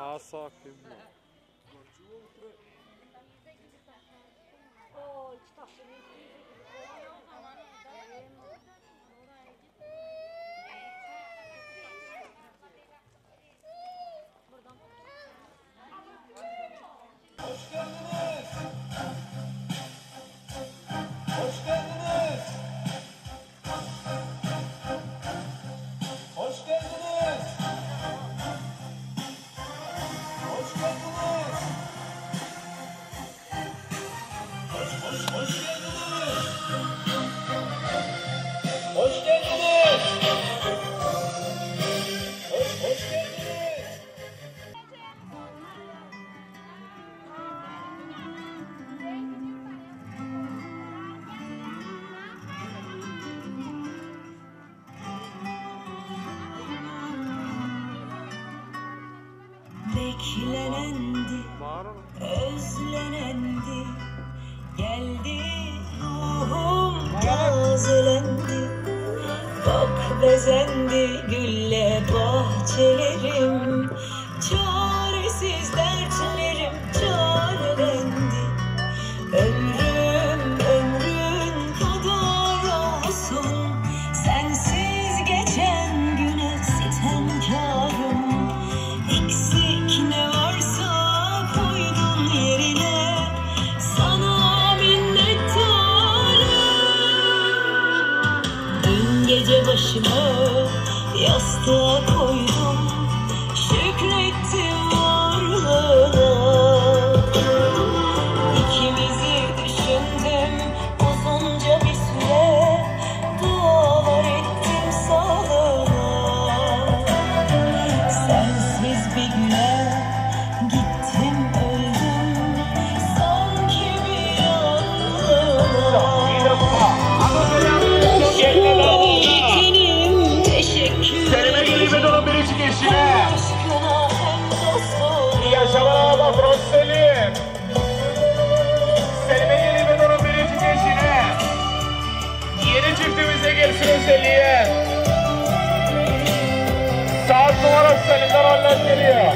sakin. Hoş geldiniz. Hoş geldiniz. Hoş geldiniz. Hoş geldiniz. Hoş geldiniz. Hoş geldiniz. Hoş geldiniz. Beklenendi, özlenendi, geldi ruhum tazelendi. Bak bezendi gülle bahçelerim, çaresiz dertlerim çarelendi. Ömrüm ömrün kadar olsun, sensiz geçen güne sitemkarım. Eksik ne varsa koydun yerine, sana minnettarım. Dün gece başımı yastığa koydum, şükrettim varlığına. İkimizi düşündüm uzunca bir süre, dualar ettim sağlığına. Sensiz bir güne gittim öldüm, sanki bir anlığına. Yetenim teşekkür Selime gelime donun biricik eşine. aşkına hem dostluğuna. İyi yaşamalar patron Selim. Selime gelime donun biricik eşine. Yeni çiftimize gelsin özelliğe. Saat numarası Selim'den onlar geliyor.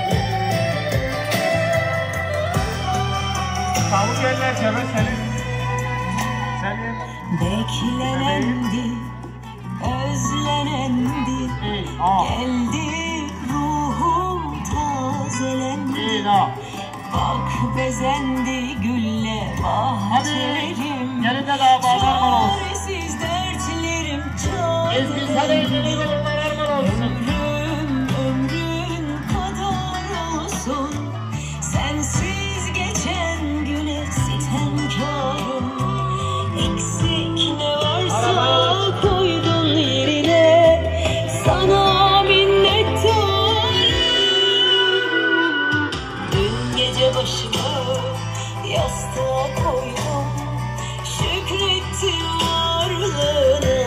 Tavuk yerler Cebe Selim. Selim. Beklenendi, özlenendi, geldi ruhum tazelendi. Bak bezendi gülle bahçelerim, Gelin de daha bağlar olsun. çaresiz dertlerim Ezgi sana çarelendi. evliliği olmalar olsun. Ömrüm ömrün kadar olsun, sensiz geçen güne sitemkarım. Eksik ne varsa koydun yerine, sana minnettarım. Dün gece başımı yastığa koydum, şükrettim varlığına.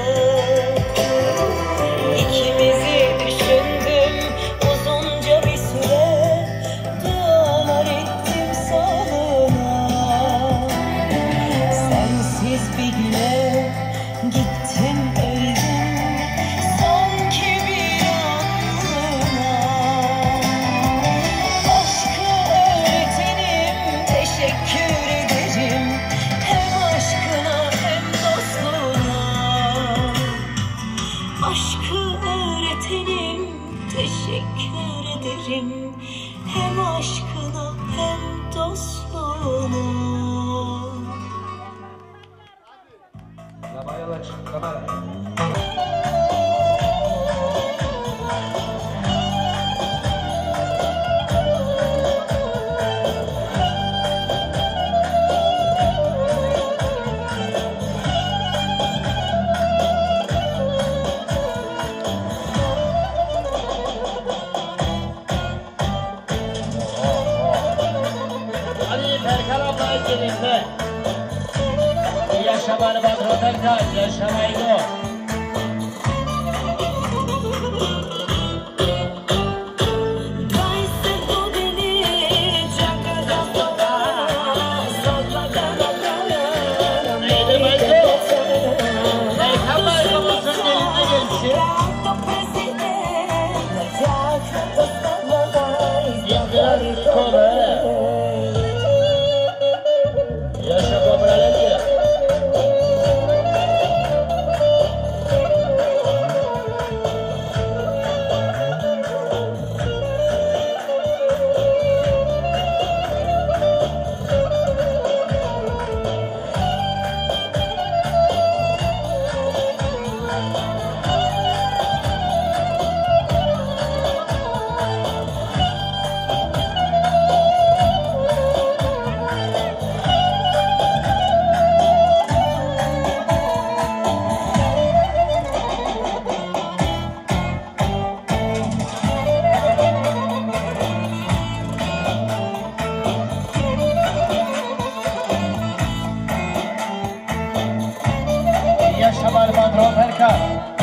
İkimizi düşündüm uzunca bir süre, dualar ettim sağlığına. Sensiz bir güne gittim öldüm, sanki bir anlığına. Aşkı öğretenim teşekkür ederim, hem aşkına hem dostluğuna. Aşkı öğretenim teşekkür ederim, hem aşkına hem dostluğuna. Lamaya çık kamera. Hadi Perkan abla gelin. Yaşamayı patronlarla yaşamayı o. Yaşa.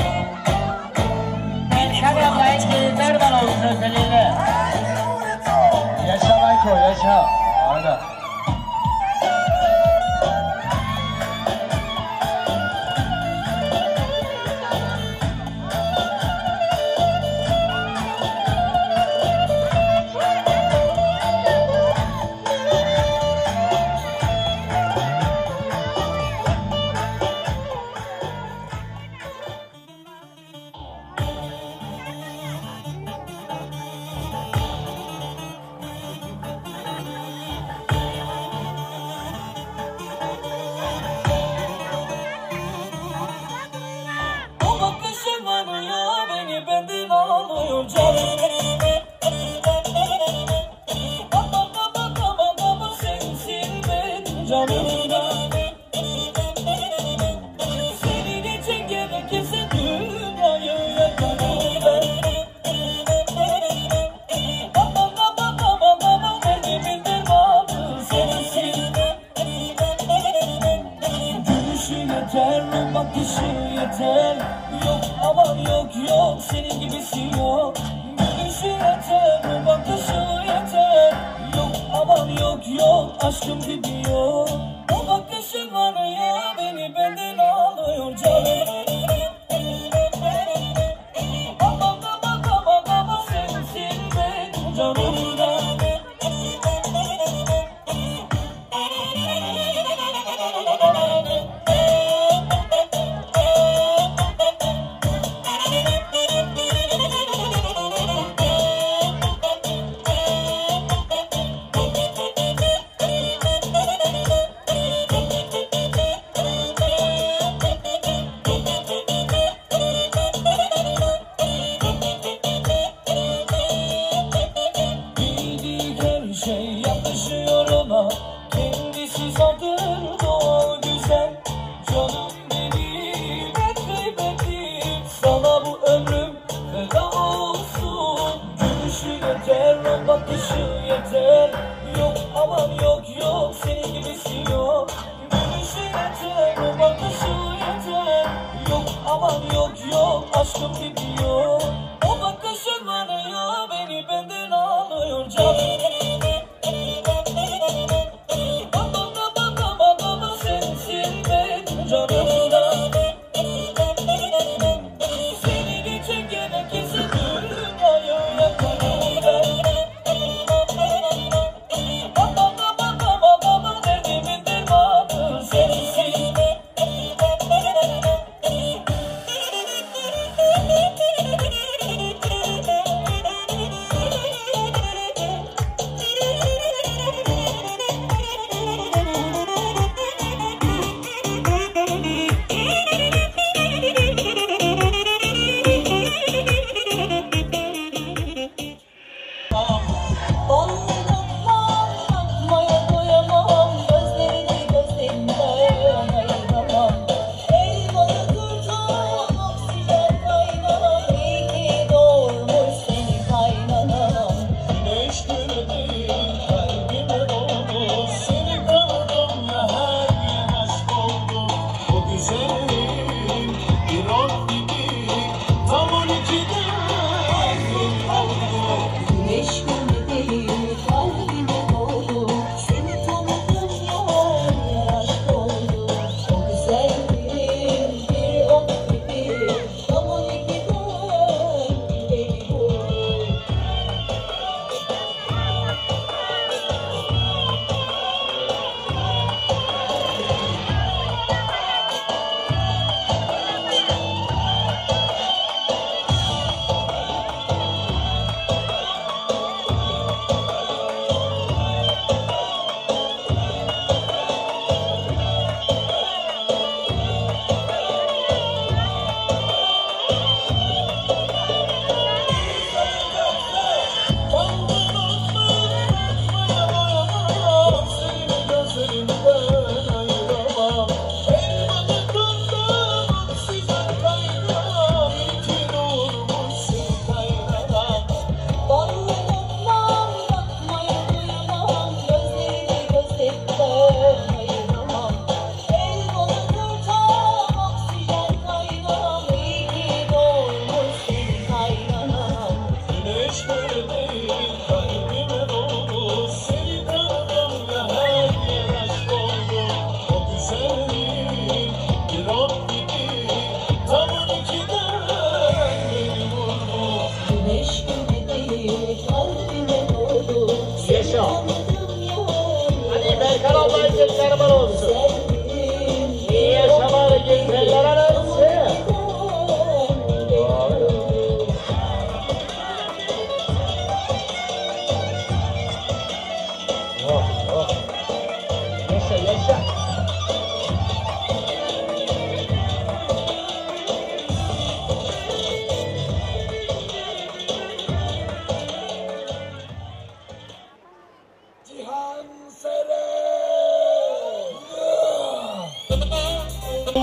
Erkan ablayın gözler var olsun özelliğine. Yaşa Mayko, yaşa. Aynen. Aşkım gidiyor. O bakışın var ya beni benden alıyor canım. Aman aman aman aman sensin benim canımda. Aşkım gidiyor. O bakışın var ya beni benden alıyor canım. Aman aman aman aman sensin benim canımda. Senin için gerekirse dünyayı yakarım ben. Aman aman aman aman derdimin dermanı sensin.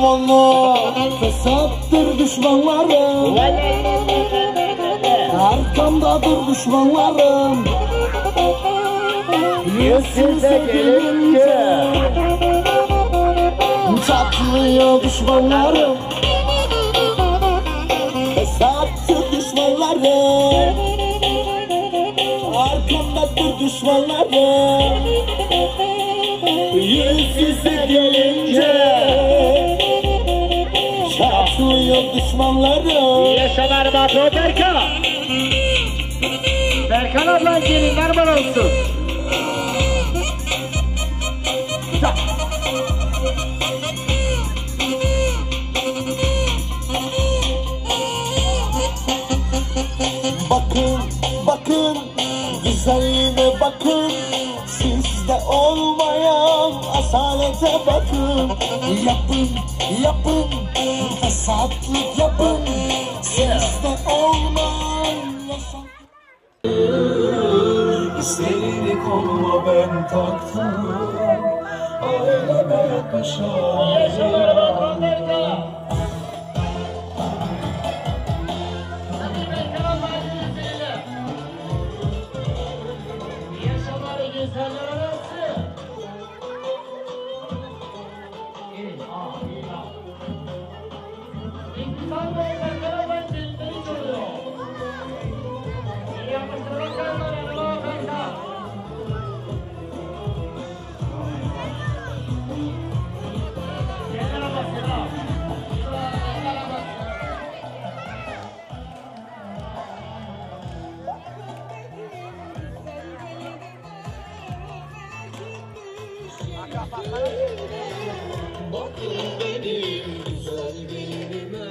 zamanla fesattır düşmanlarım. Arkamdadır düşmanlarım. Yüz yüze gelince çatlıyor düşmanlarım. Fesattır düşmanlarım. Arkamdadır düşmanlarım. Yüz yüze gelince çatlıyor düşmanlarım. Yaşalar Batı Berkan. Berkan ablan gelinler bana olsun. Bakın, bakın, güzelliğine bakın. Sizde olmayan asalete bakın. Yapın, yapın, fesatlık yapın. Sizde olmayan yaşam. İsterini koluma ben taktım. Aileme yakışan. Yaşalar Batı Berkan. Bakın benim güzel gelinime.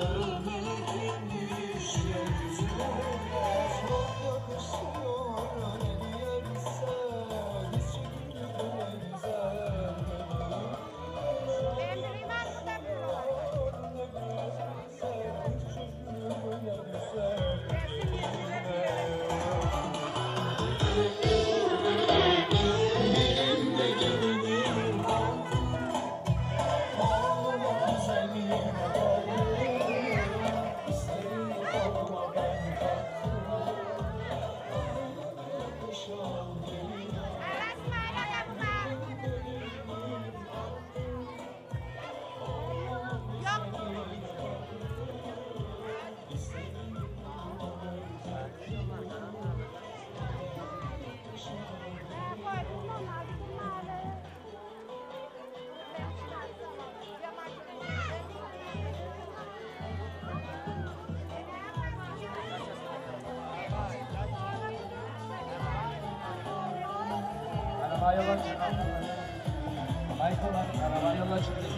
Araba yola çıktı. Michael araba yola çıktı.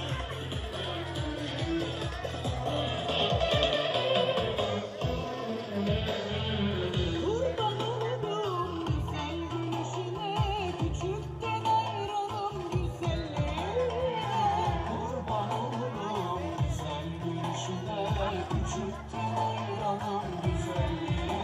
Kurban olurum güzel gülüşüne, küçükten hayranım güzelliğine. Kurban olurum güzel gülüşüne, küçükten hayranım güzelliğine.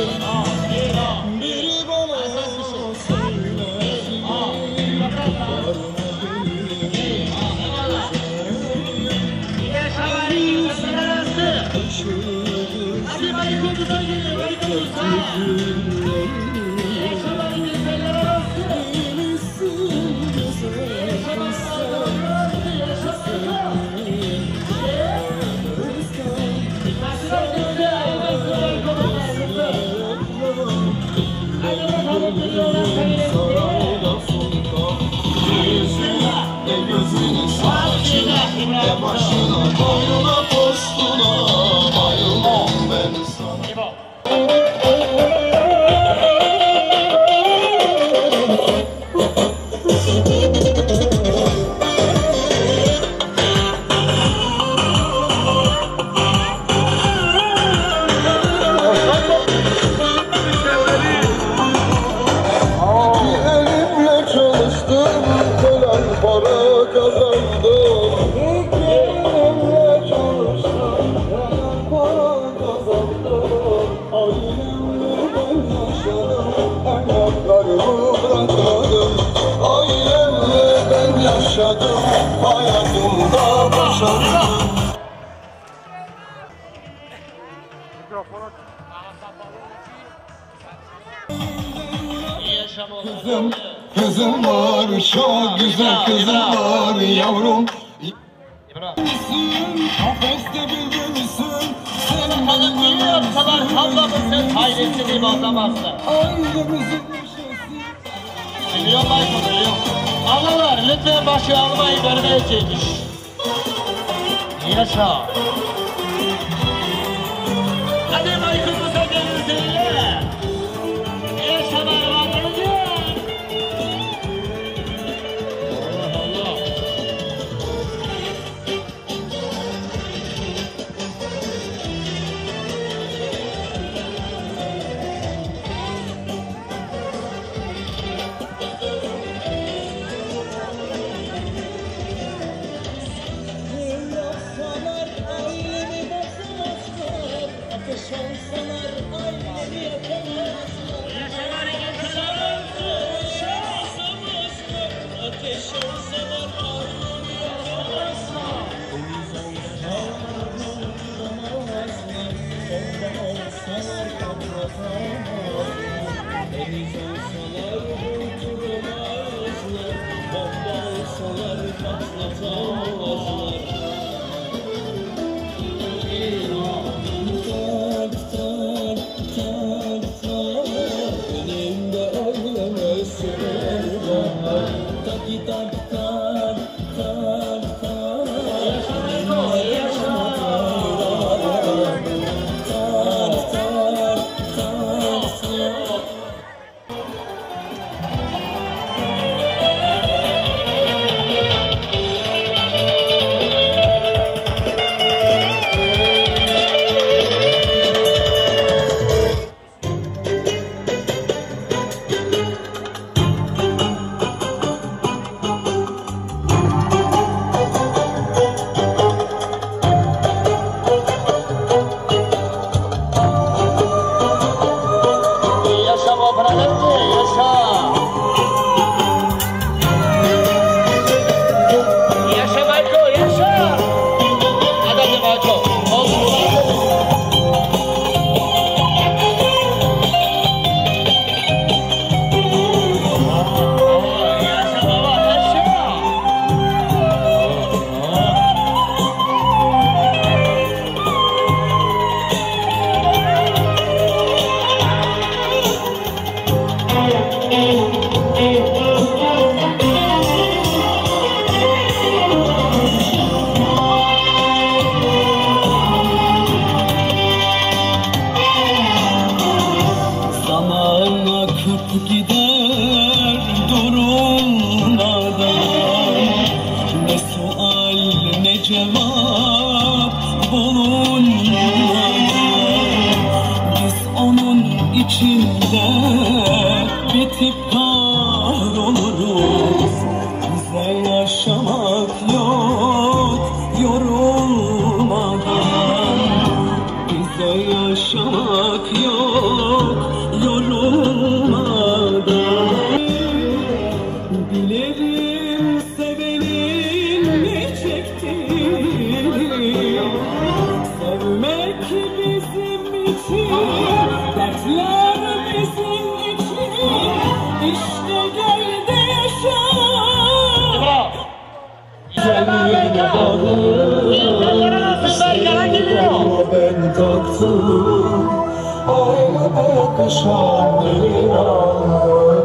Biri bana söylesin var mı başına boyuna postuna bayılmam ben sana. Elimle çalıştım, helal para kazandım. Elimle çalıştım, helal para kazandım. Ailemle ben yaşadım, evlatlarımı bırakmadım. Ailemle ben yaşadım, hayatımda başardım. Kızım var, çok güzel kızım var yavrum. Kafeste bülbülsün, sen benim Bunu yapsalar tavlamızın hayretini bozamazsın. ailemizin neşesi. Biliyor Michael, biliyor. Ağalar lütfen başı almayı vermeyecekmiş. Yaşa. Hadi Michael bu sefer üzerine. Yaşalar var önce. Allah Allah. Yapsalar ailemi bozamazlar. Ateş olsalar ailemi yakamazlar. Yaşalar yaşalar. Ateş olsalar ailemi yakamazlar. Deniz olsalar durduramazlar. Bomba olsalar patlatamazlar. Deniz olsalar durduramazlar. Bomba olsalar patlatamazlar. Tak tak tak tak, önümde aileme sır var. Taki tak tak tak tak, Yaşa baba, yaşa. Yaşa Michael, yaşa. Hadi Michael. Olsun. Yaşa baba, yaşa. zaman akıp gider durulmadan. Ne sual ne cevap bulunmadan. Biz onun içinde bitip kahroluruz. Bize yaşamak yok yorulmadan. Bize yaşamak yok taktım. Aileme yakışan bir anı.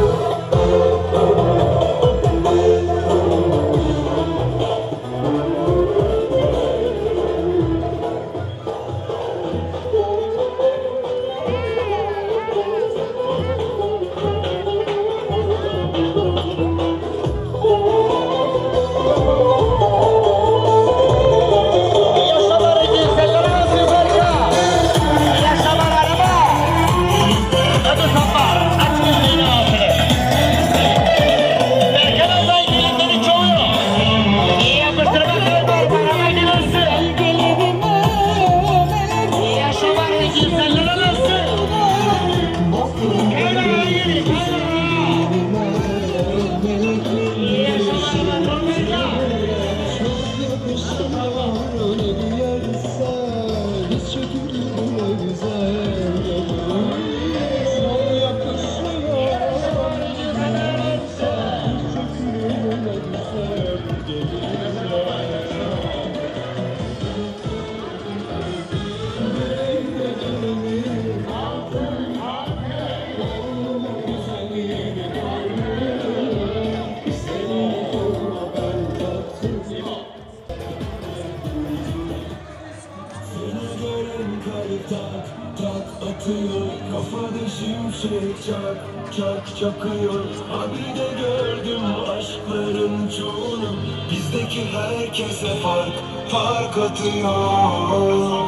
Kafada şimşek çak çak çakıyor. Abi de gördüm aşkların çoğunu. Bizdeki herkese fark atıyor.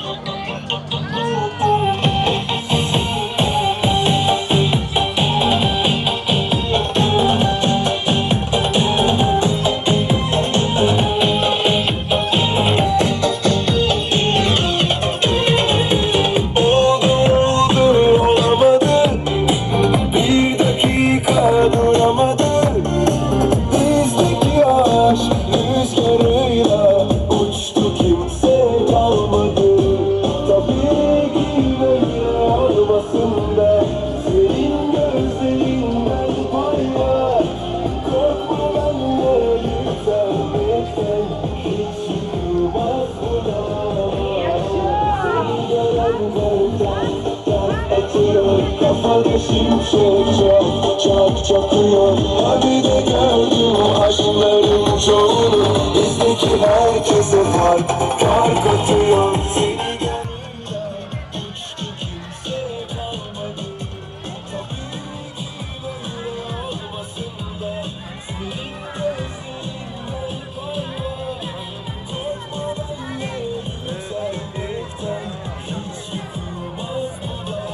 Kafada şimşek çak çakıyor. Hadi de gördüm aşkların çoğunu. Bizdeki herkese fark atıyor. Seni görünce uçtu kimse kalmadı. Tabii ki böyle olmasın da. Senin gözlerinden parlar. Korkma benle sevmekten. Hiç yıkılmaz bu da.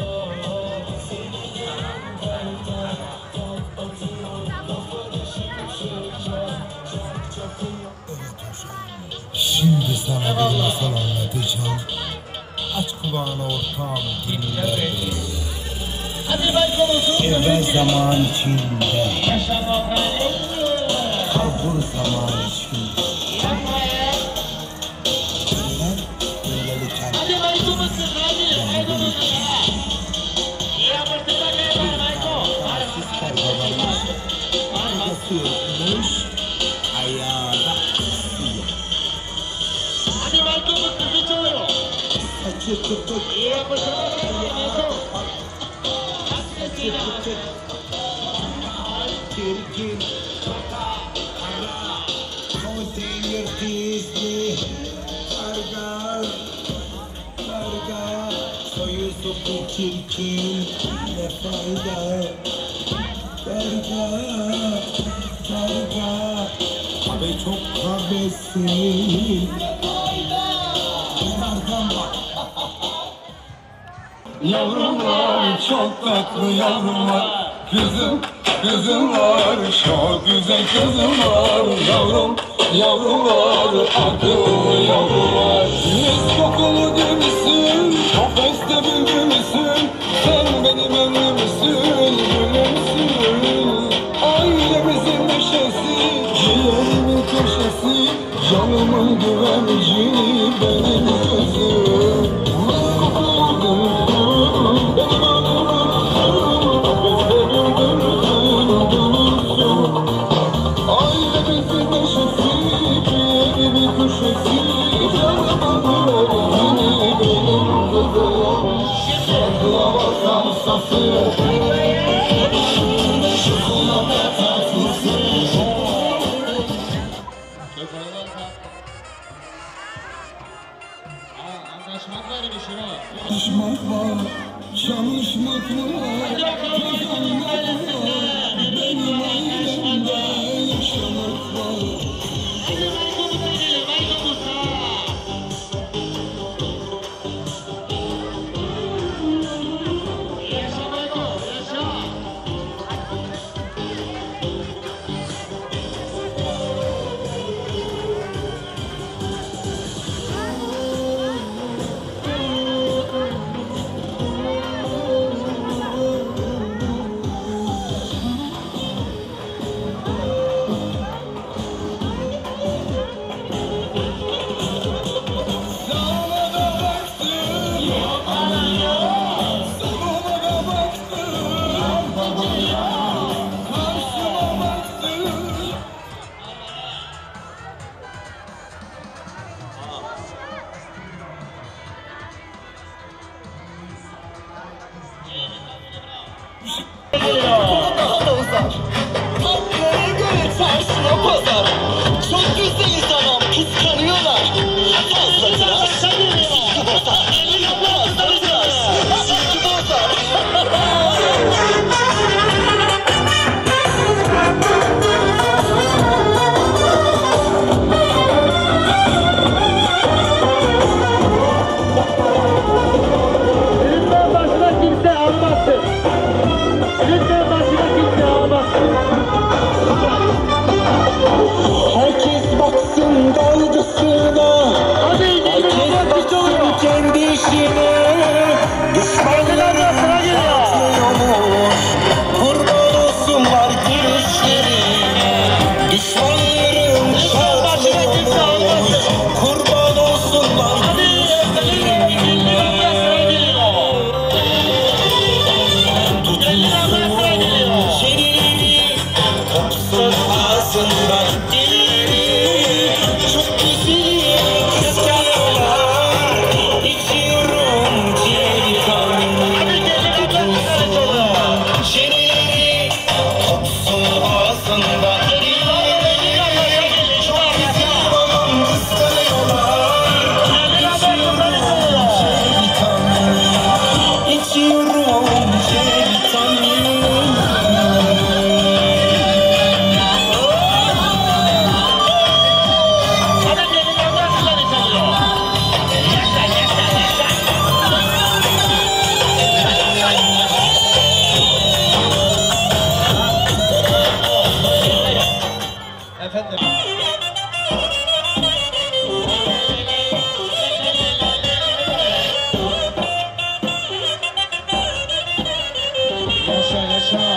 Şimdi sana bir masal anlatacağım. Aç kulağını ortağım, dinle. Evvel zaman içinde, kalbur zaman içinde. Ben böylelikten yokmuş, ayağda açı tutuk, Türk'ün konteyner dizli karga soyusu bu çirkin ne fayda karga abi çok kahvesin Yavrum var, çok tatlı yavrum var. Kızım var, çok güzel kızım var. Yavrum var, akıllı yavrum var. Mis kokulu gülümsün, kafeste bülbülsün. Sen benim ömrümsün, gülümsün. Ailemizin neşesi, ciğerimin köşesi. Canımın güvenci, benim kızım. Ailemizin neşesi, bir köşesi, canımın güvenci. Baklavasam sası Şokolata tatlısı Anlaşmak var bir şey var. Çalışmak var, çalışmak var Kazanmak var Benim ailemde yaşamak var Daha da uzar. Hakkı'ya göre çarşına pazar. Çok güzel insanım, kıskanıyorlar. Fazla tıraş, sıkı bozar. Fazla tıraş, sıkı bozar. Lütfen başına kimse almasın. Lütfen başına kimse almasın. Herkes baksın dalgasına Herkes baksın kendi işine Düşmanlarım patlıyormuş Kurban olsunlar gülüşlerine Düşmanlarım patlıyormuş Kurban olsunlar gülüşlerine Tutulsun şeriri Kopsun ağzından dilleri Çok güzel kıskanıyorlar İçiyorum ciğeri kanını Tutulsun şeriri Kopsun ağzından dilleri Çok güzel kıskanıyorlar İçiyorum ciğeri kanını İçiyorum ciğeri kanını Efendim. Yaşa yaşa.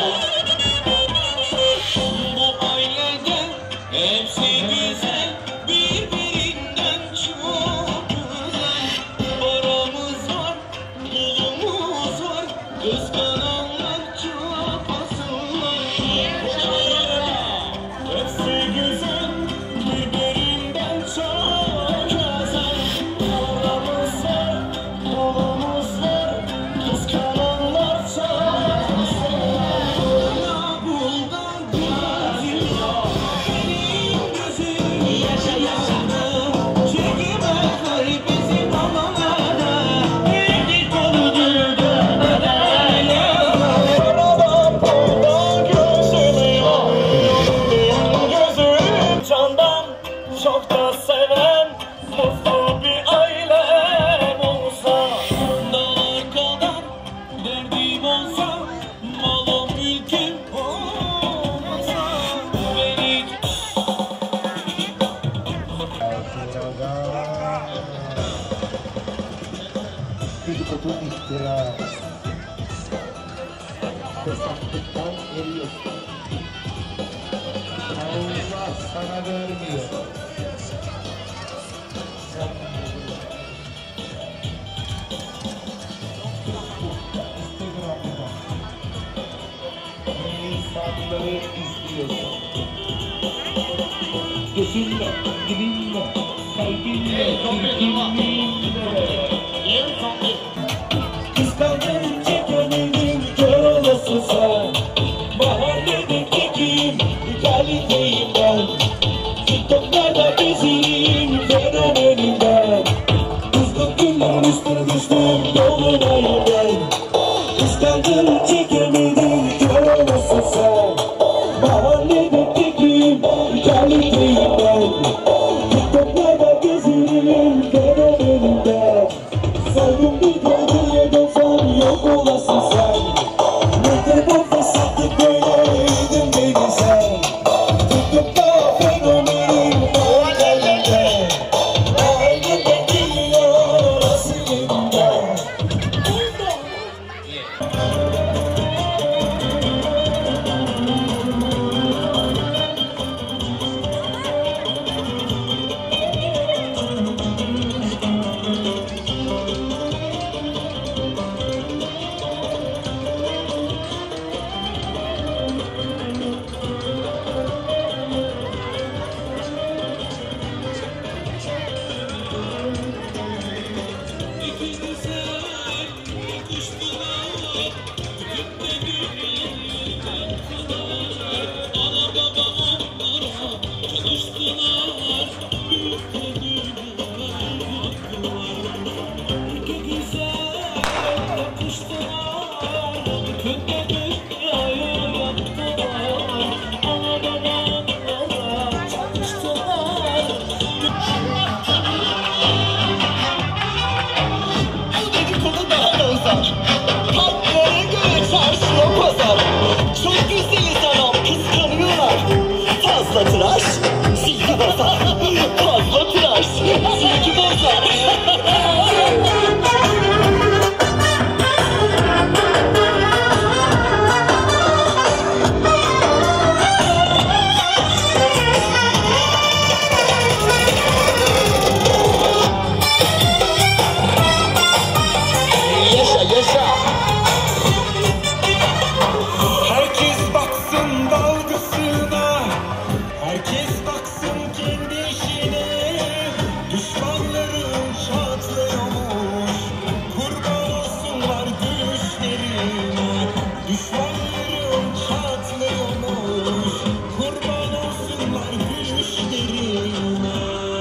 Bu ailede hepsi güzel, birbirinden çok güzel. Paramız var, pulumuz var, kıskananlar çok asıllar. Hepsi güzel, birbirinden çok güzel. Paramız var, pulumuz var, kıskananlar çok asıllar. Çok da seven mutlu bir ailem olsa dağlar kadar derdim olsa malım mülküm olmasa beni Dedikodu iftira Fesatlıktan eriyorsun Allah sana vermiyor Instagram'da insanları izliyorsun Gözünle, dilinle, kalbinle, kirkinliğinle Kıskandın sen. Ne kadar fesatlık böyleydin beni sen. Tutup da fenomenim var elinde. O elinde geliyor aslında. Dedikodu daha da uzar. Kalplere göre çarşıya pazar. Çok güzeliz anam kıskanıyorlar. Fazla tıraş, silgi bozar. Fazla tıraş, silgi bozar. Yaşa yaşa. Herkes baksın dalgasına, herkes baksın kendi işine. Düşmanların çatlıyormuş, kurban olsunlar gülüşlerine. Düşmanların çatlıyormuş, kurban olsunlar gülüşlerine.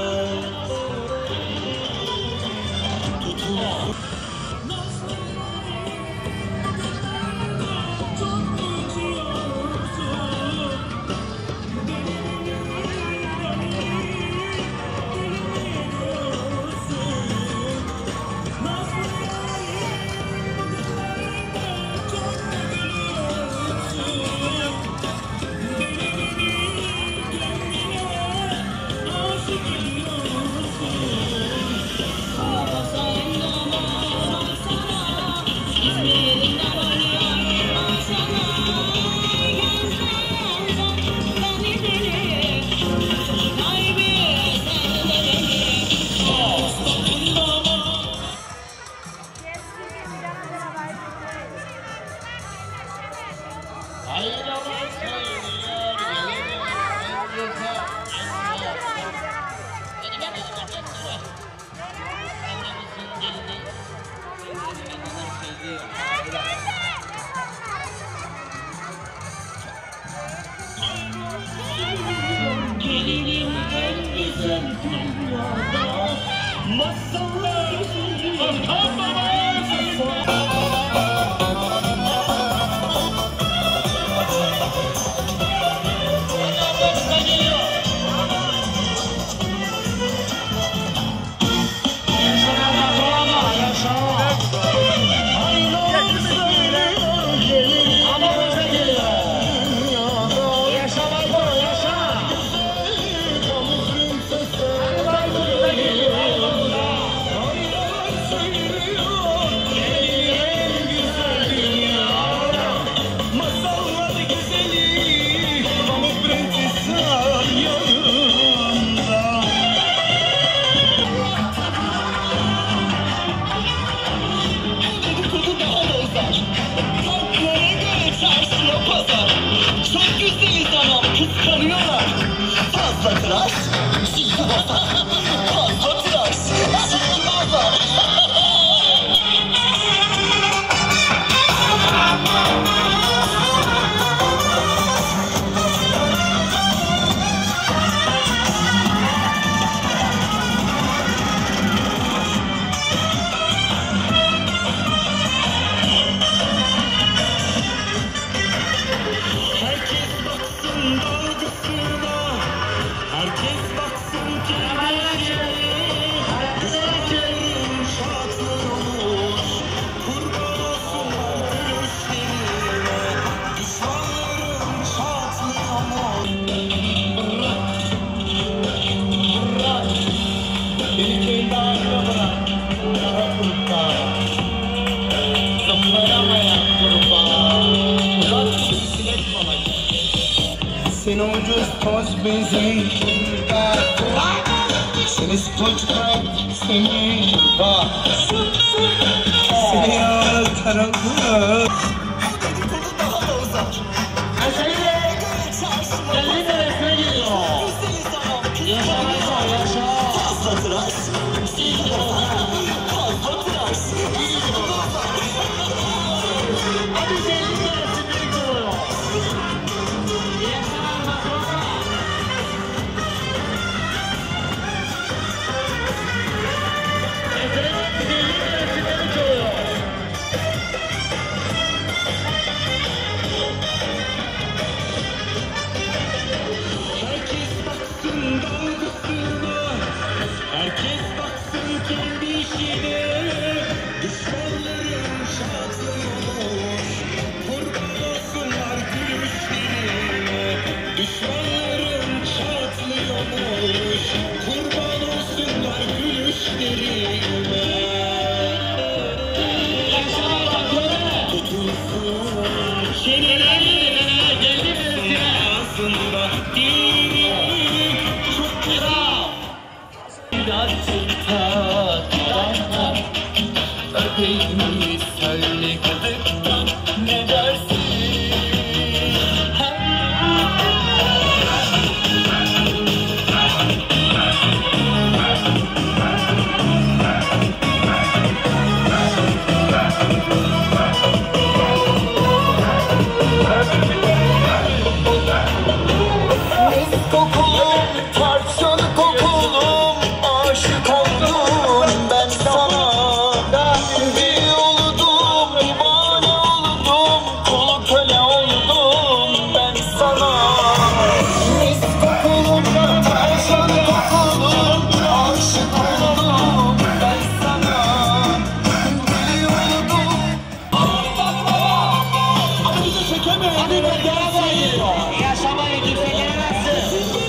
Fazla tıraş, silgi bozar. Fazla tıraş, silgi bozar. Herkes baksın dalgasına, herkes baksın kendine. toz bezi. Seni sporcular seni bak. Seni yağlı karanlık. Herkes baksın kendi işine. Düşmanların şatlıyor. Kurban olsunlar gülüşlerine. Düşmanların çatlıyormuş. Kurban olsunlar gülüşlerine. Tutulsun çenelerine. Geldi ağzında dili. Çok güzel. Birazcık tatlanma, öpeyim söyle gıdıktan, ne dersin? Mis kokulum, tarçın kokulum, aşık oldum ben sana. Deli oldum, divane oldum, kulu köle oldum ben sana. Mis kokulum, tarçın kokulum, aşık oldum ben sana. Deli oldum. Acısı çekemeyenlere devam ediyor. Yaşamayı kimse gelemezsin.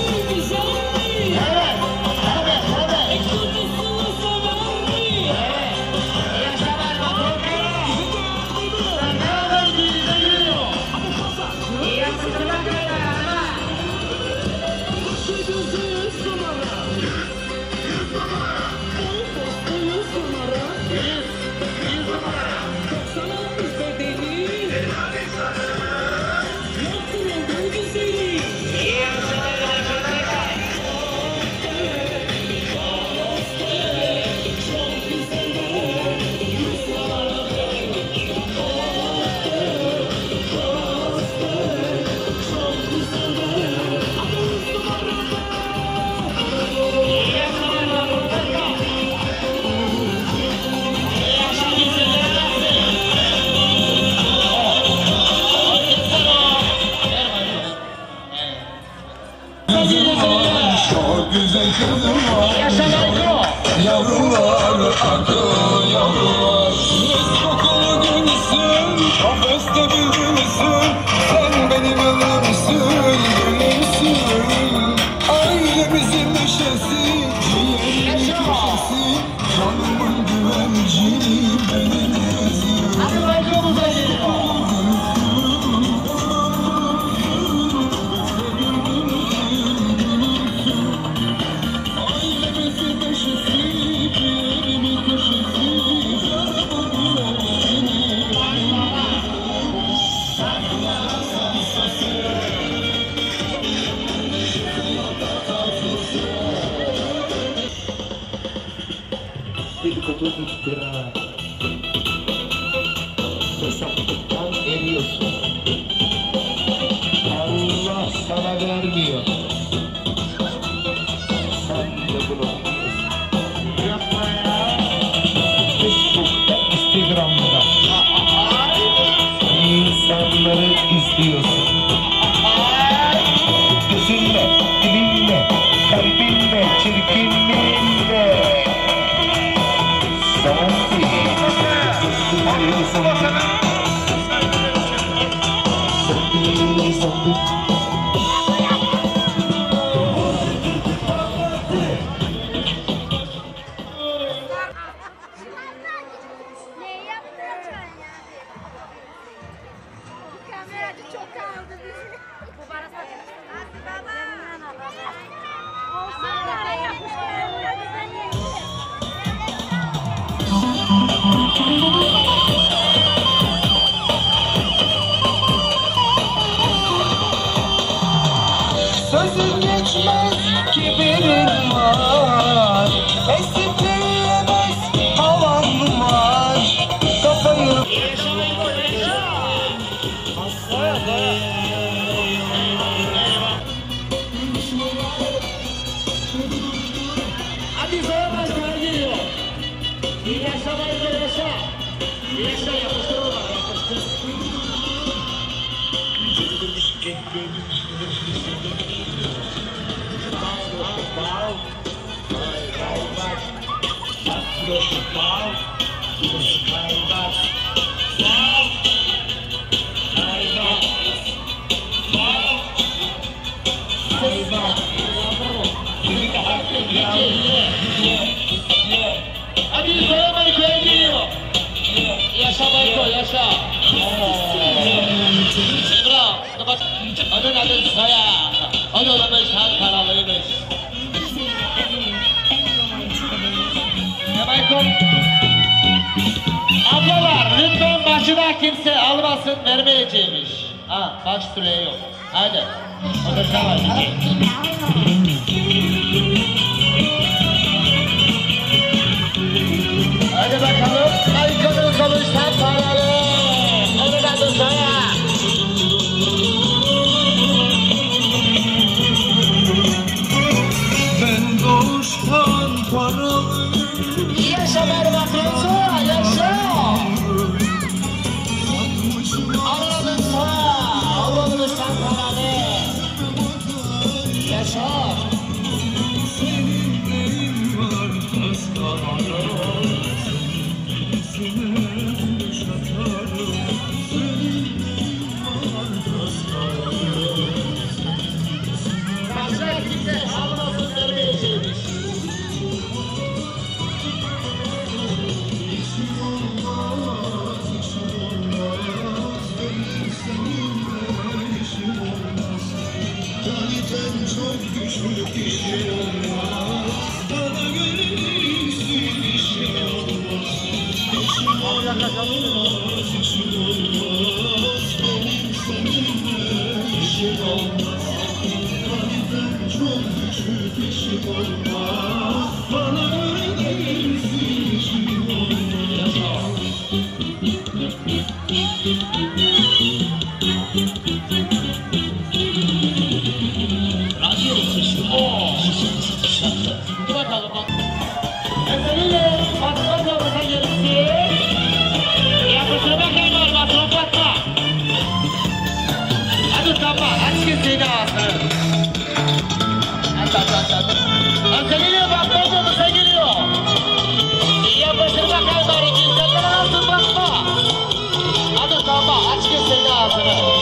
Çok güzel kızım var. Yavrular akıl yavrular. Mis kokulu gülsün, kafeste gülsün. Sen benim ölümsün, gülümsün. Ailemizin neşesi, ciğerimin köşesi. Canımın güvencini benim gözüm. Ailemizin neşesi, ciğerimin köşesi. Dedikodu iftira. Hesaplıktan eriyorsun. Allah sana vermiyor. Sen de bunu yapma ya. Facebook'ta, Instagram'da insanları izliyorsun. Gözünle, dilinle, kalbinle, çirkinliğinle. Ne yapıyorsun ya? Bu kameracı çok aldı bizi. Bu bana satın. Hadi baba. Sözün geçmez, kibirin var. Esip diyemez, havan var. Kafayı Hadi soğumaz kar geliyor. Yaşamayı da yaşa. Yaşa yapıştır ona yapıştır. Hadi soğumayı kar geliyor. Yaşa Bayko yaşa. Bravo. Adın Saya. Adı olamış Ankaralıymış. Ne Bayko? Ablalar lütfen başına kimse almasın vermeyeceğimiş. Ha baş süre yok. Hadi. Oturtalım. Hadi bakalım. Bayko'nun konuştan paralı. Onun adı Saya. Ben doğuştan paralı. Yaşa Mervan Renzo, yaşa! Anladın Saya, Allah'ını sen paralı. Yaşa! Senin neyin var taslarım. Senin şatarım. Senin var taslarım. Başka kimse almasın vermeyeceğimiş. Dur bakalım bak. Efendim, patron yoluna gelsin. Yapıştır bakayım orada, trompatla. Hadi tamam, aç keseydi ağzını. Aç. Geliyor bak, patronumuza geliyor. Yapıştır bakayım bari, kimseler ağzını bakma. Hadi tamam, aç keseydi ağzını.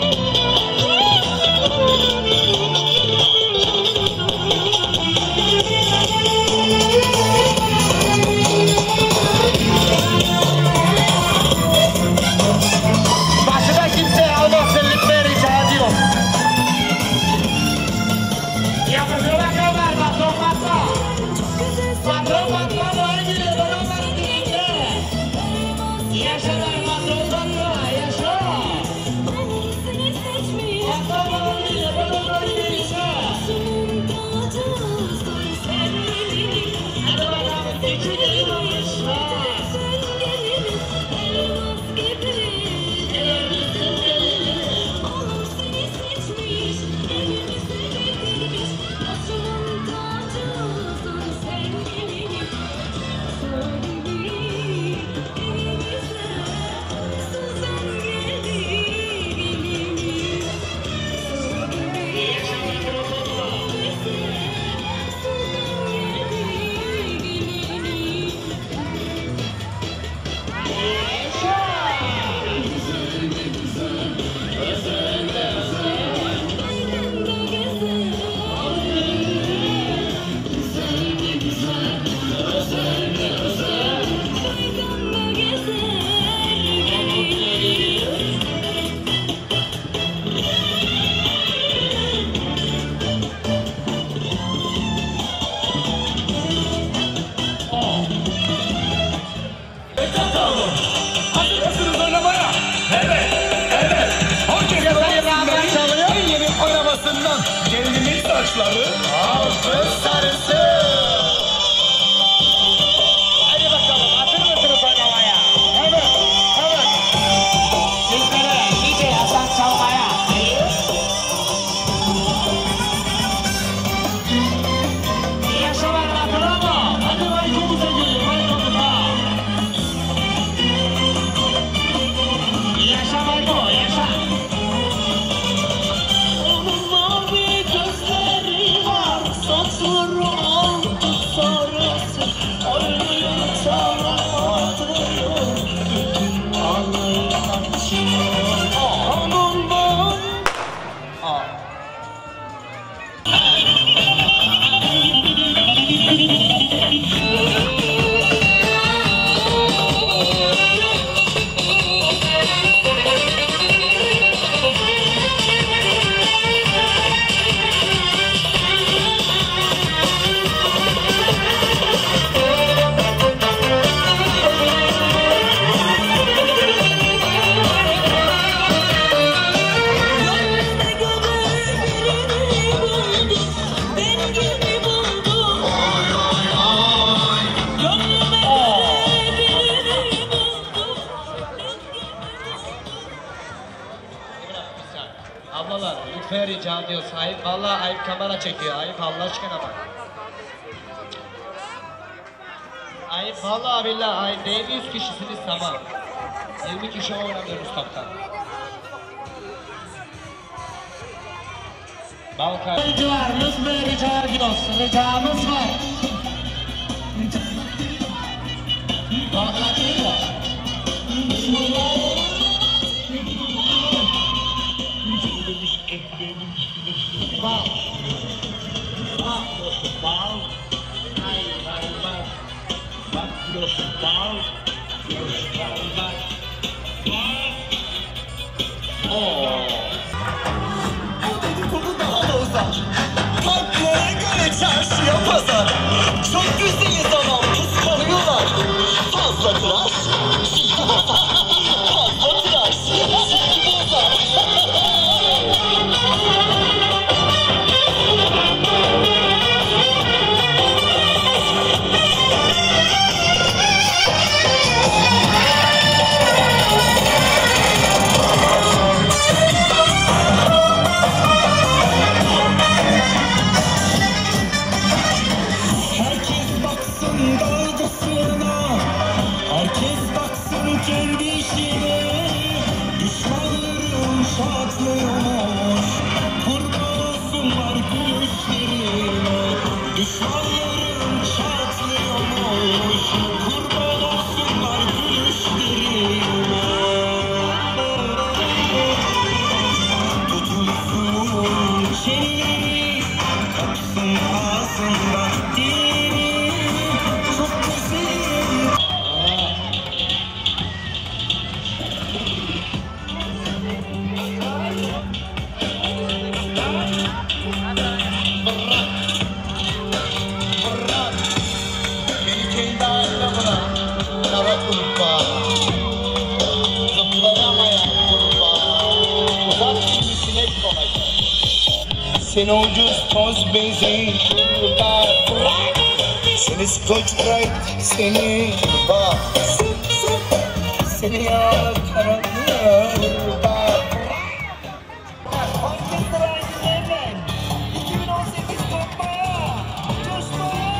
Başına kimse almasın lütfen rica ediyorum. Yapıştır bakalım, patron patla. Patron patla, bana geliyor, ben onların dilinde. Yaşa lan patron patla, yaşa. kuşları altın sarısı. Hadi bakalım, hazır mısınız oynamaya? Evet, evet. Sizlere DJ Hasan çalmaya. İyi yaşamalar, bravo. Hadi Mayko'muza geliyor, Mayko'muza. İyi yaşa Mayko, yaşa. Onun mavi gözleri var, saçları altı sarısı. Ayrılık çağırıyor, ağlayan çiğ. Onun mavi Ablalar lütfen rica ediyoruz. Ayıp, vallahi ayıp, kamera çekiyor. Ayıp Allah aşkına bak. Ayıp vallahi billahi ayıp. Değil 100 kişisiniz tamam. 20 kişi oynamıyoruz toptan. Balkan. Oyuncular, lütfen rica ediyoruz. Ricamız var. Baklatıyorlar. Bal. Bal. Bal. Ay, bal, bal. Bak, burası bal. Bal, bal. Bu dedikodu daha da uzar. Kalplere göre çarşıya pazar. Çok güzeliz anam kıskanıyorlar. Fazla tıraş, silgi bozar. Fazla tıraş, silgi bozar. herkes baksın dalgasına, herkes baksın kendi işine. Düşmanlarım şatlıyormuş, kurban olsunlar gülüşlerine. Düşmanlarım şatlıyormuş, kurban olsunlar gülüşlerine. Tutulsun çeneleri, kapsın ağzında dilini. Çok güzelim. Beni kendi haline bırak. Kara kurbağa. Zıplayamayan kurbağa. Uzak bir sinek konacak. Seni ucuz toz benzin kurbağa. Seni Scotch Brite, seni kurbağa. Seni yağlı karanlığa kurbağa. Orkestra Aydınlar'la 2018 kopmaya, coşmaya.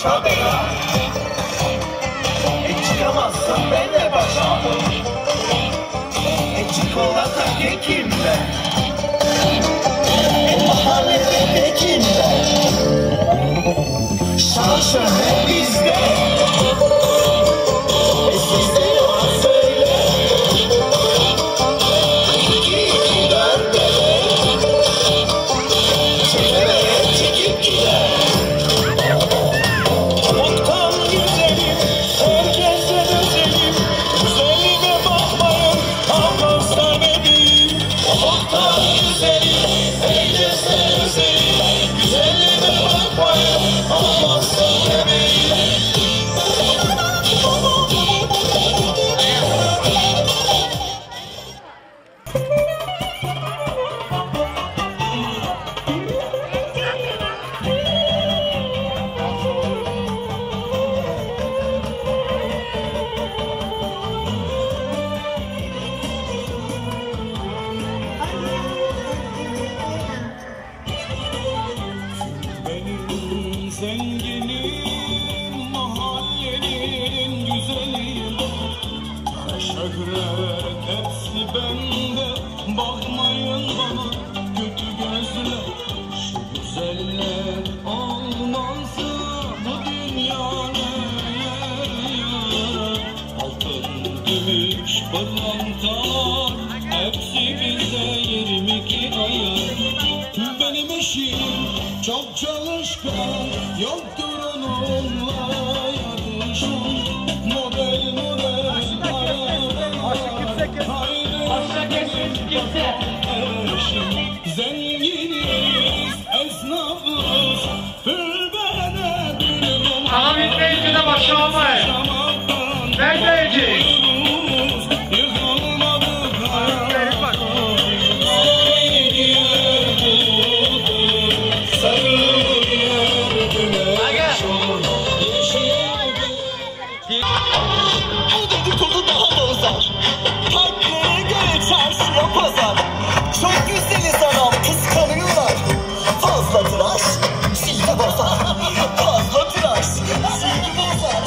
başa bela. Çıkamazsın benimle başa. Çikolata kekim ben. Mahallede tekim ben. Şansı hep bizde. Sizde yalan söyle. İki dön bebek. Çekemeye çekip gider. Çoktan güzelim, herkesten özelim. Güzelliğime bakmayın, almazsa bebeğim. Çoktan güzelim, herkesten özelim. Güzelliğime bakmayın, almazsa bebeğim. Benim zenginim, mahallelerin güzelim. Şöhret hepsi bende, bakmayın bana kötü gözle. Şu güzeller olmazsa bu dünya neye yarar? Altın, gümüş, pırlantalar hepsi bize 22 ayar. Benim eşim çok çalışkan, yoktur onunla yarışan. Model model arabalar, haydi kimse. eşim. Zenginiz, esnafız, fülbene durum. Aha bitmeyince de başa olmayın. Neredeyeceğiz? Yıkılmadık hayat. Bu dedikodu daha da uzar. Parklara göre çarşıya pazar. Çok güzeliz anam, kıskanıyorlar. Fazla tıraş, silgi bozar. Fazla tıraş, silgi bozar.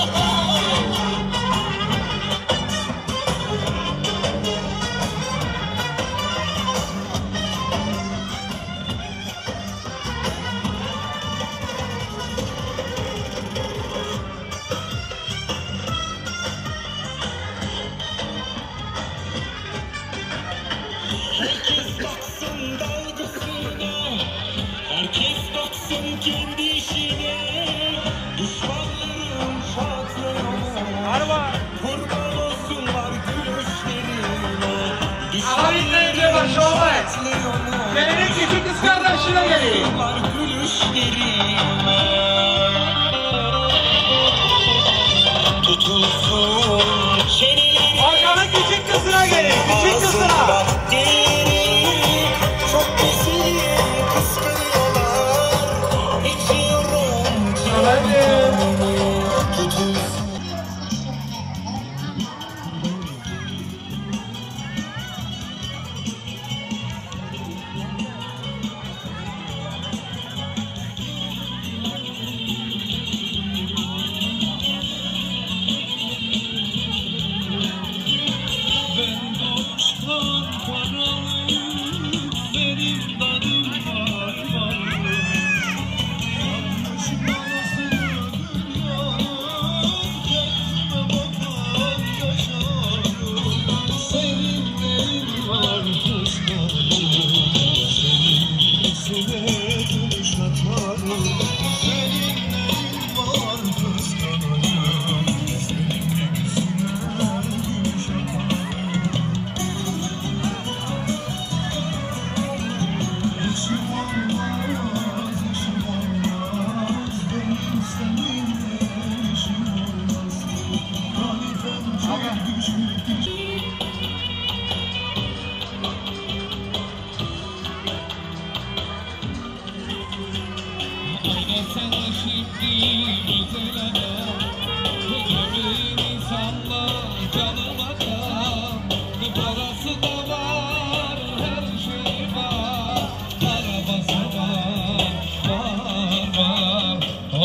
Herkes baksın dalgısına, herkes baksın kendi işine. Düşmanlarım şatlıyor, kurban olsunlar gülüşlerine. Aha bitmeyince başa olmayın. Senin küçük kız kardeşine geliyor. Tutulsun çeneleri. Arkanın küçük kızına gelin. Küçük kızına. Çok güzel kıskanıyorlar. İçiyorum canımı. Tutulsun.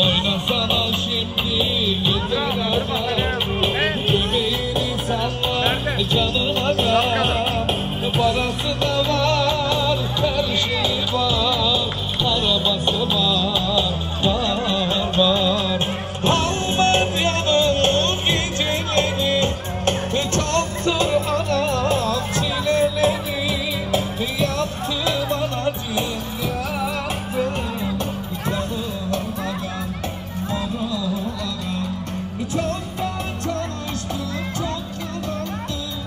Oynasana şimdi güzel aga, göbeğini salla canım aga. Parası da var, her şeyi var, arabası var, var. Almam yanım geceleri, çoktur anam çileleri, yaptım anacığım yaptım. Canım agam, morum agam, çok da çalıştım, çok yalandım.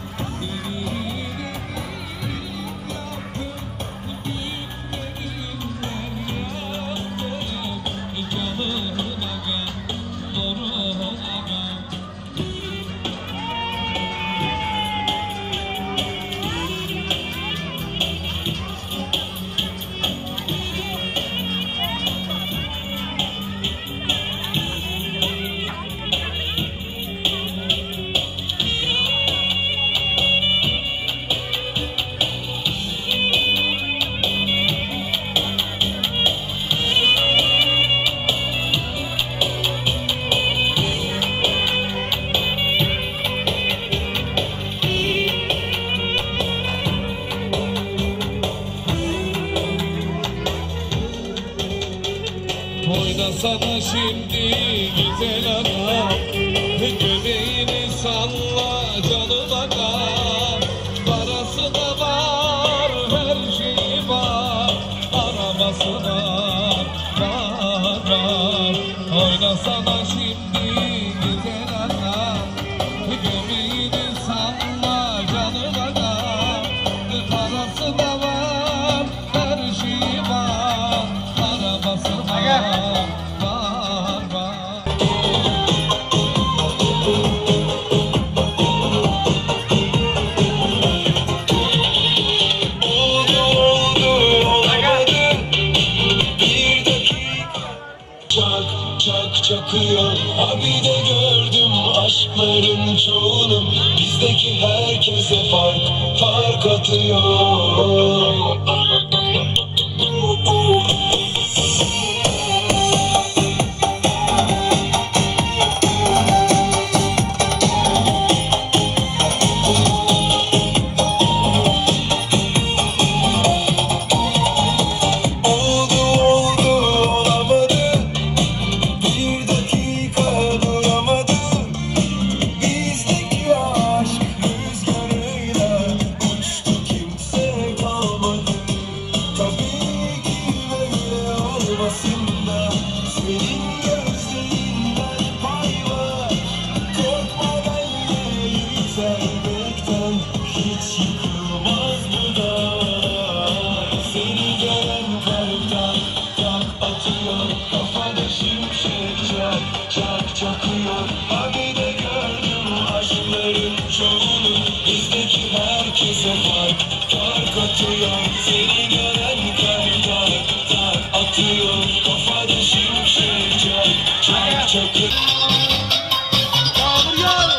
Oynasana şimdi güzel aga, göbeğini salla canım aga. Parası da var, her şeyi var, arabası var, var. Oynasana şimdi güzel aga, göbeğini salla canım aga. Parası da var, her şeyi var, arabası var. Çakıyor, abi de gördüm aşkların çoğunu, bizdeki herkese fark atıyor. Çakıyor, abi de gördüm aşkların çoğunu, bizdeki herkese fark atıyor. Seni gören kalp tak atıyor, kafada şimşek çakıyor. Yağmur yağıyor.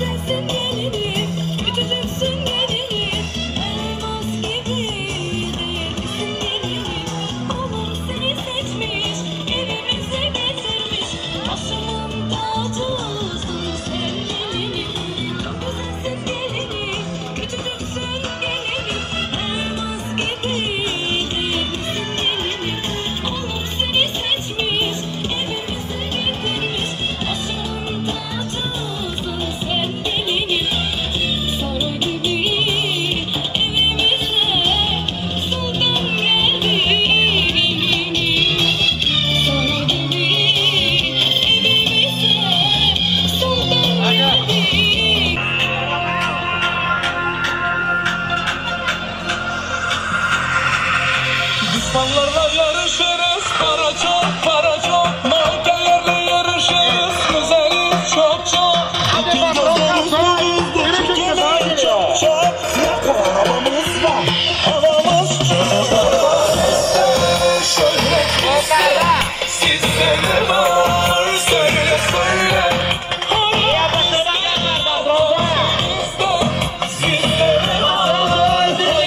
Güzelsin gelinim, küçücüksün gelinim. Elmas gibi değerlisin gelinim. Oğlum seni seçmiş, evimize getirmiş. Başımın tacısın sen gelinim. Güzelsin gelinim, küçücüksün gelinim. Elmas gibi değerlisin gelinim. Oğlum seni seçmiş, evimize getirmiş. Başımın tacısın sen gelinim. Saray gibi evimize sultan geldi gelinim. Saray gibi evimize sultan geldi. Düşmanlarla yarışırız, para çok, para çok. Mankenlerle yarışırız, güzeli çok çok. Hadi bak, Volkan sonra yürü çok çok. Arabamız var, havamız çok. Sizde ne var, söyle söyle. Sizde ne var,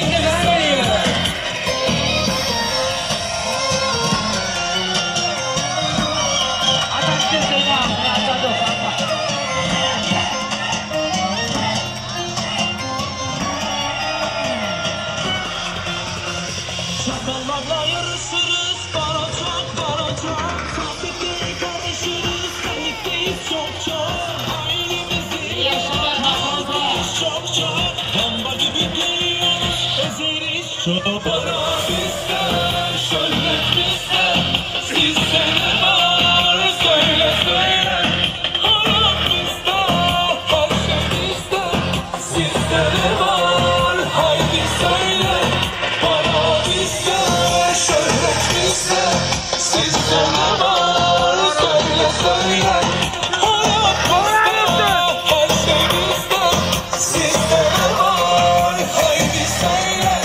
Çakallarla yarışırız, para çok, para çok. Sohbetleri karışırız, birlikteyiz çok çok. Ailemizi yaşarız çok çok. Bomba gibi geliyoruz, ezeriz çok. Para bizde, şöhret bizde. Sizde ne var, söyle söyle. Hayat bizde, her şey bizde. Sizde ne var, haydi söyle. Para bizde, şöhret bizde. Sizde ne var, söyle söyle. Hayat bizde, her şey bizde. Sizde ne var, haydi söyle.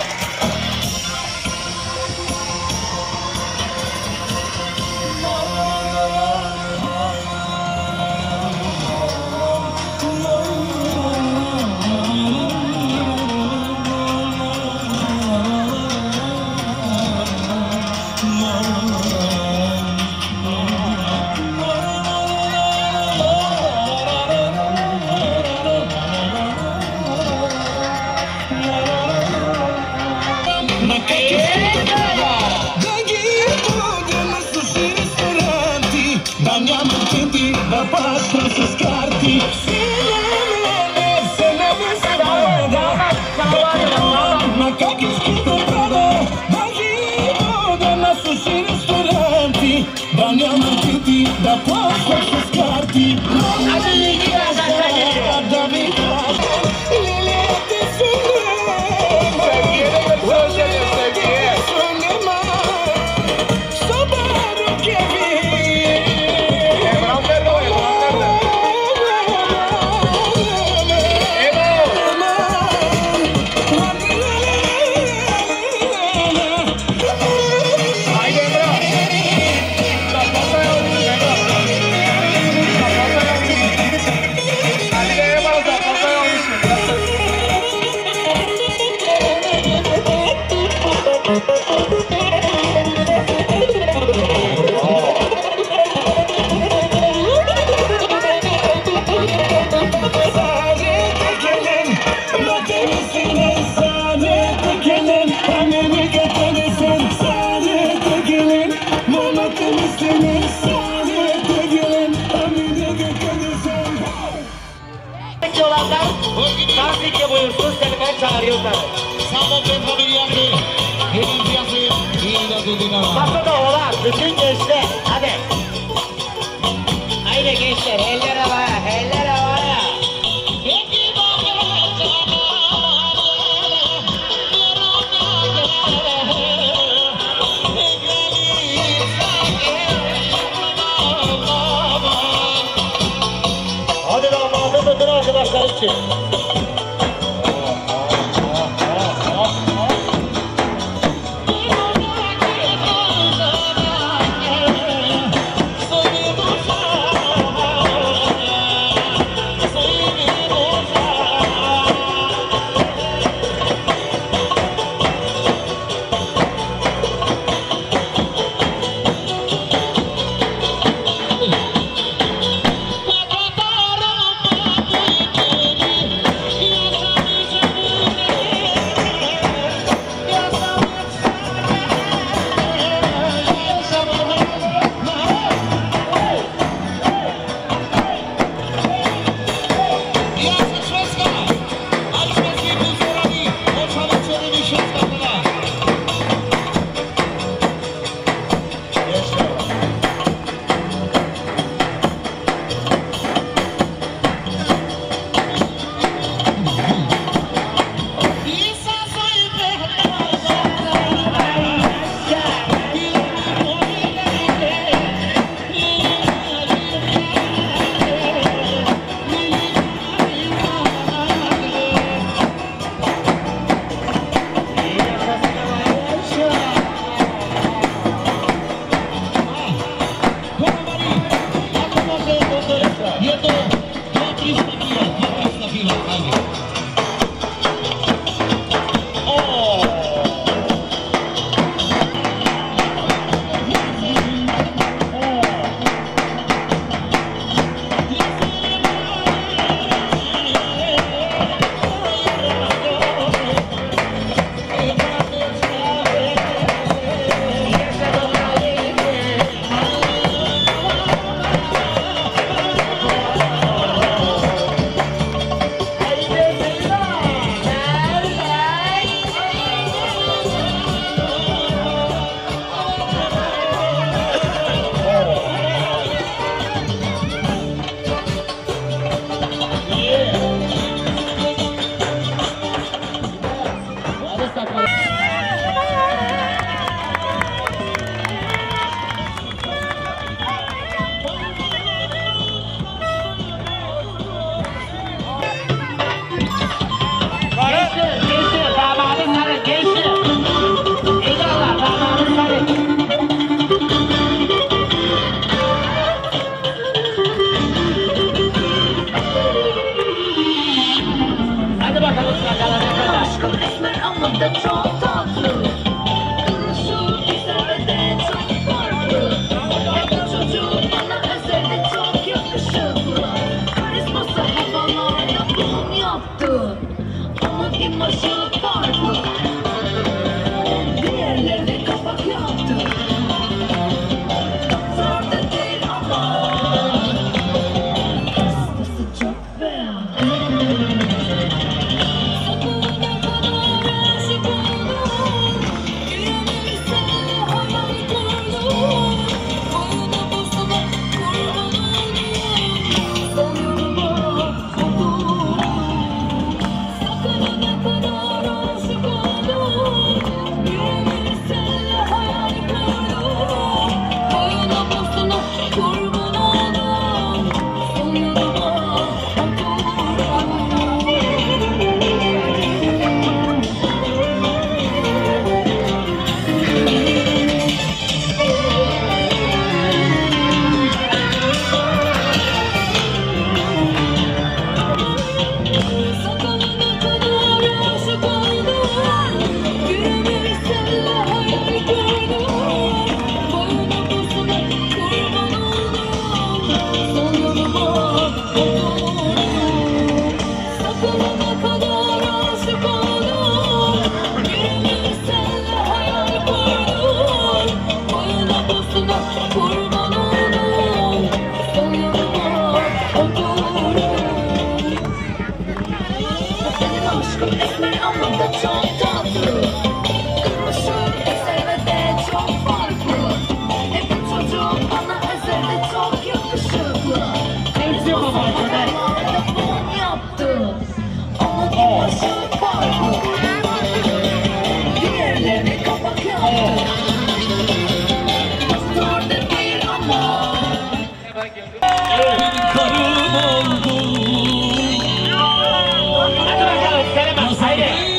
Taksiye buyursun, seni ben çağırıyorlar. Masada oğlan, bütün gençler, hadi. Haydi gençler, eller havaya, eller havaya. Hadi lan, Mahmut bütün arkadaşlar için. Soy başı farklı. Diğerlerine kapak yaptı. Zor da değil ama hastası çok beğendi. Sakına kadar aşık oldum. Yürümemişse hayal kurdum. Boyuna bozuma kurban oldum. Son yoluma oturdum. Sakına kadar aşık oldum. Yürümemişse hayal kurdum. Boyuna bozuma kurban oldum. Son yoluma oturdum. Sakalına kadar aşık oldum. Yürümemişse hayal kurdum. Boyuna bozuna kurban oldum. Son yoluma oturdum. Sakalına kadar aşık oldum. Yürümemişse hayal kurdum. Boyuna bozuna kurban oldum. Son yoluma oturdum. Benim aşkım esmer ama da çok tatlı. Kırmışım eser ve de çok farklı. Hep bu çocuk bana eser de çok yakışıklı. Benim o zamanlarda bom yaptı. Ama bir başı farklı. Diğerlerine kapak yaptı. Zor da değil ama Karım oldu. Hadi bakalım Seliman, haydi.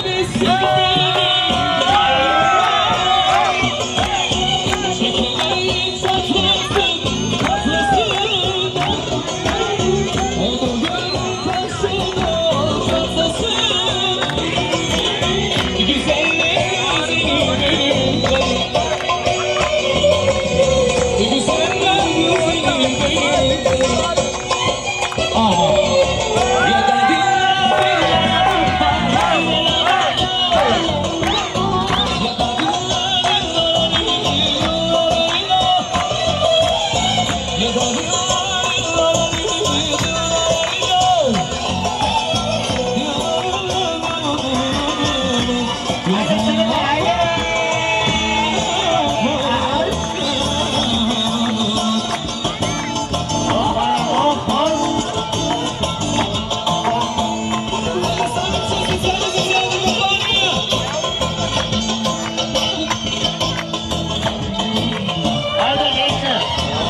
Haydi gençler.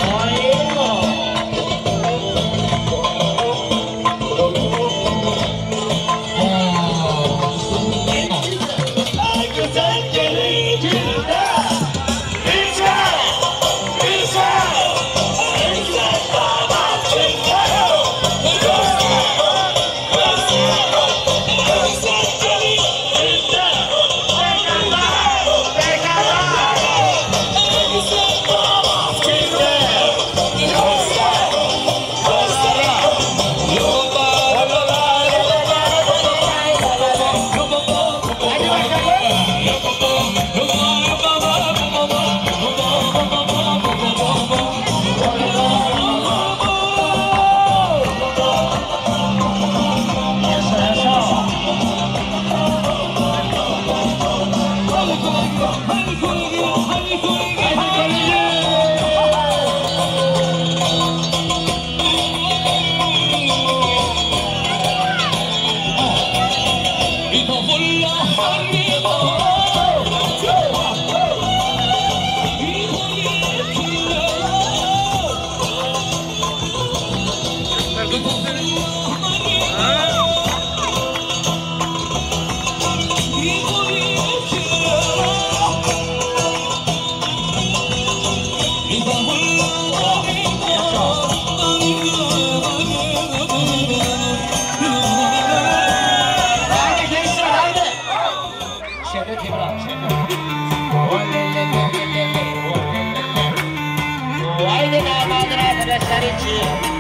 Haydi damadın arkadaşlar için.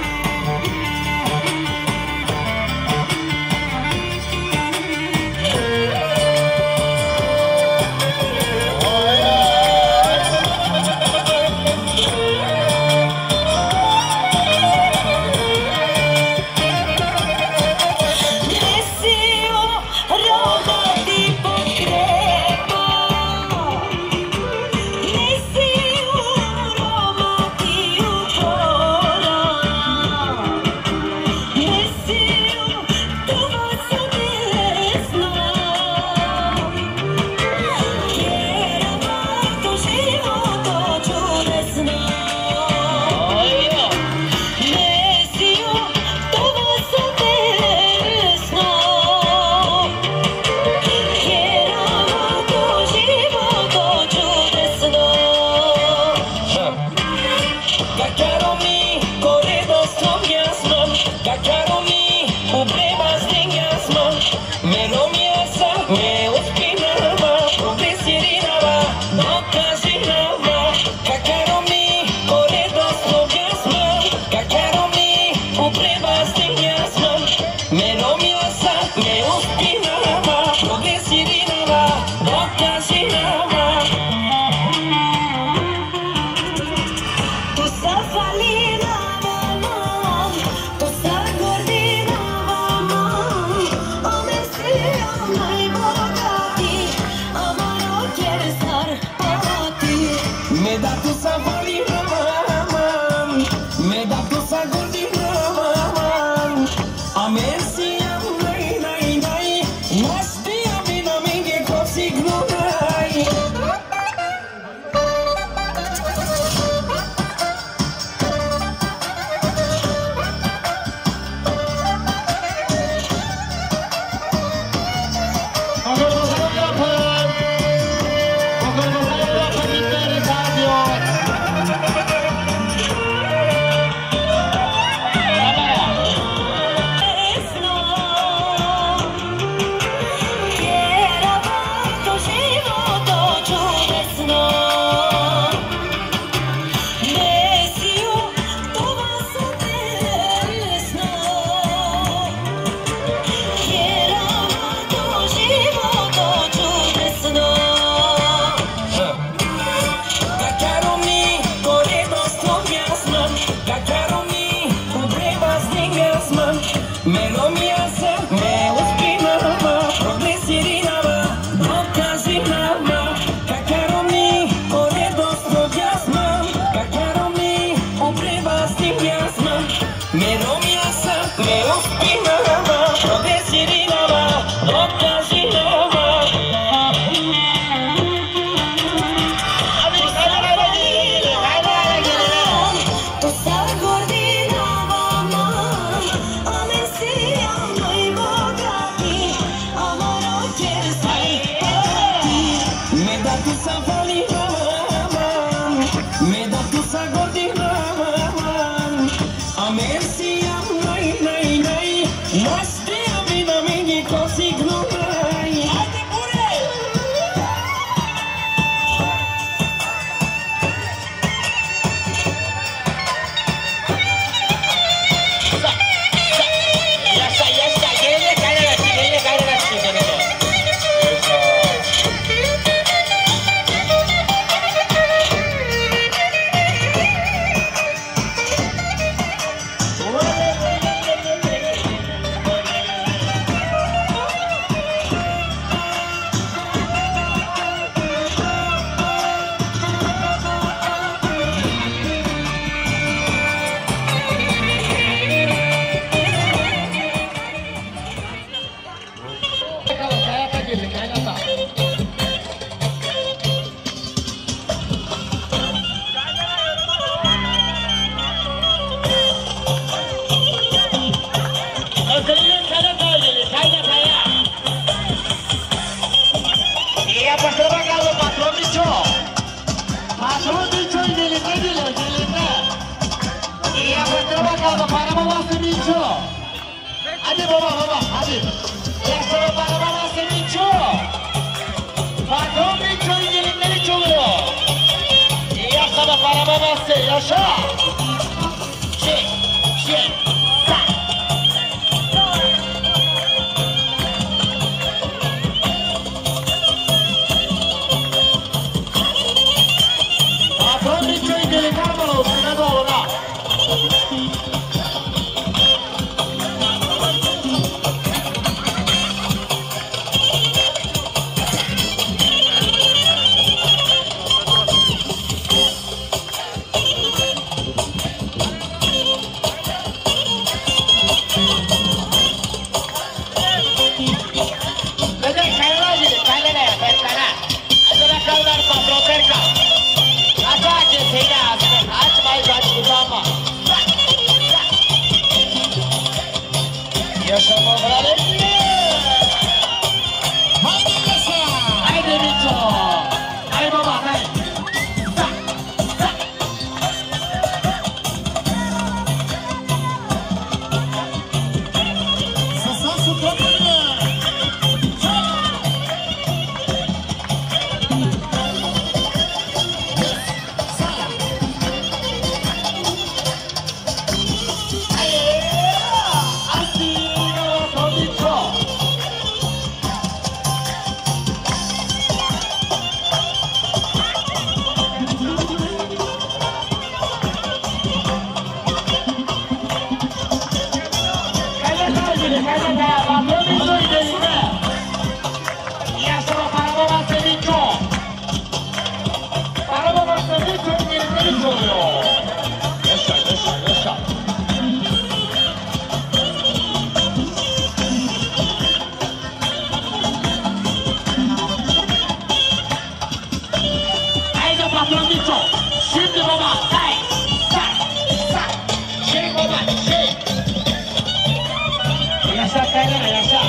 Yaşa Kayra, yaşa.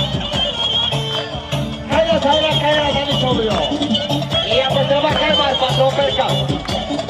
Kayra seni çalıyor. İyi yapıştır bakayım Alfa, Trompelka.